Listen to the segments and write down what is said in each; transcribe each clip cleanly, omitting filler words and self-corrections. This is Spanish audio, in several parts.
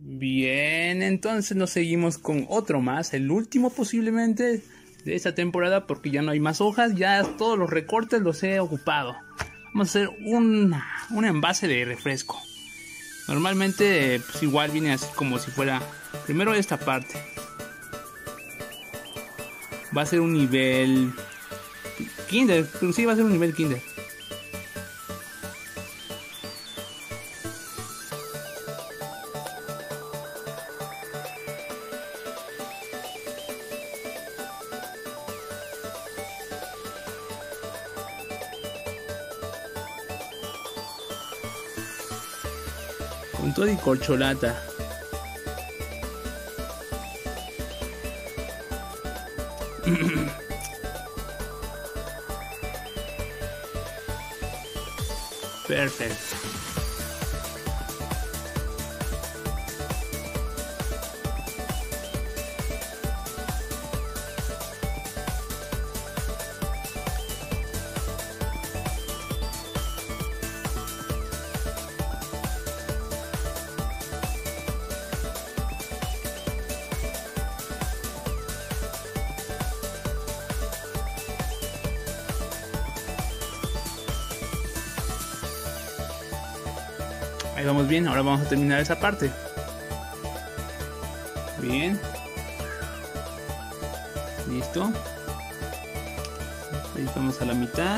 Bien, entonces nos seguimos con otro más, el último posiblemente de esta temporada, porque ya no hay más hojas, ya todos los recortes los he ocupado. Vamos a hacer un envase de refresco. Normalmente pues igual viene así como si fuera primero esta parte. Va a ser un nivel Kinder, sí va a ser un nivel Kinder. Con todo y corcholata. Perfecto. Ahí vamos bien, ahora vamos a terminar esa parte. Bien. Listo. Ahí vamos a la mitad.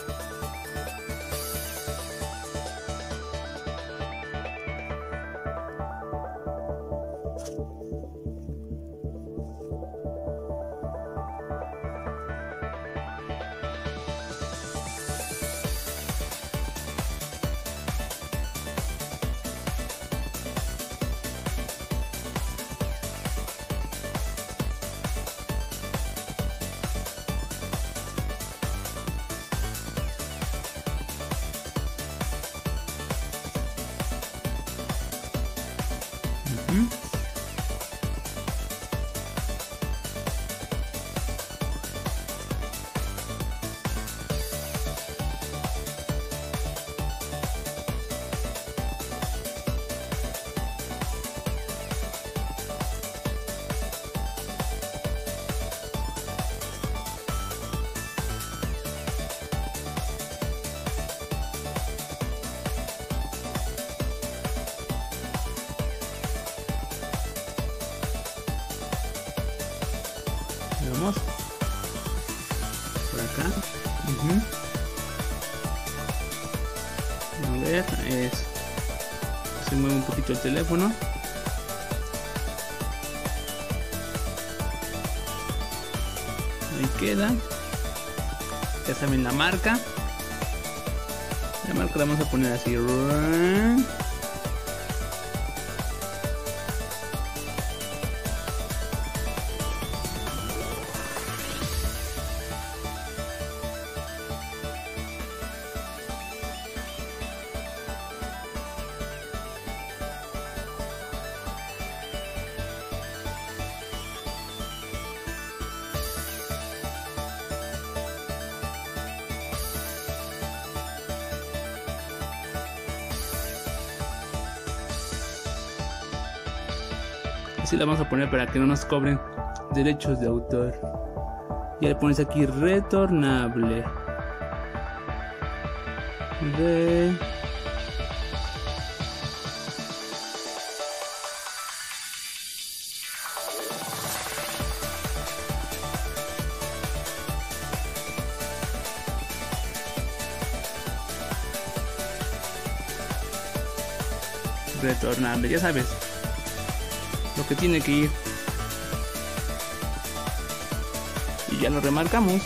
Vamos por acá. A ver, se mueve un poquito el teléfono. Ahí queda. Ya saben la marca. La marca la vamos a poner así. Así la vamos a poner para que no nos cobren derechos de autor. Ya le pones aquí retornable. Retornable, ya sabes lo que tiene que ir. Y ya lo remarcamos.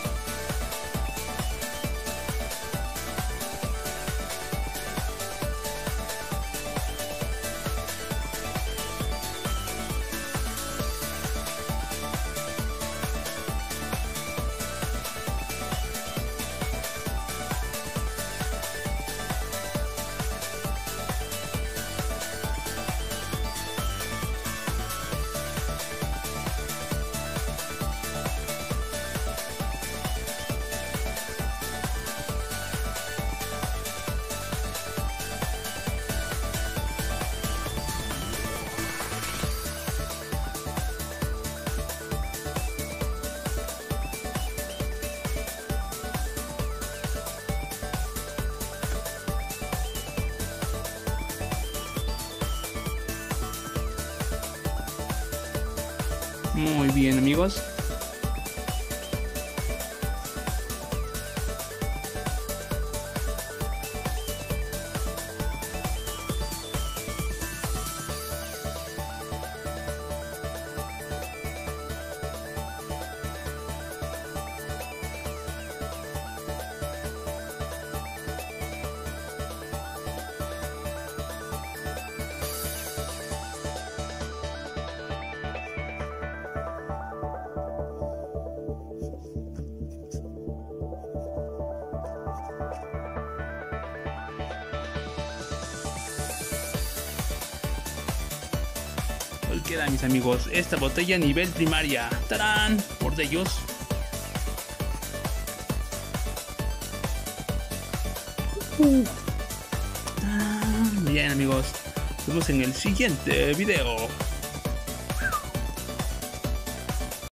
Muy bien, amigos. Hoy queda, mis amigos, esta botella nivel primaria. ¡Tarán! Por de ellos. Bien, amigos, nos vemos en el siguiente video.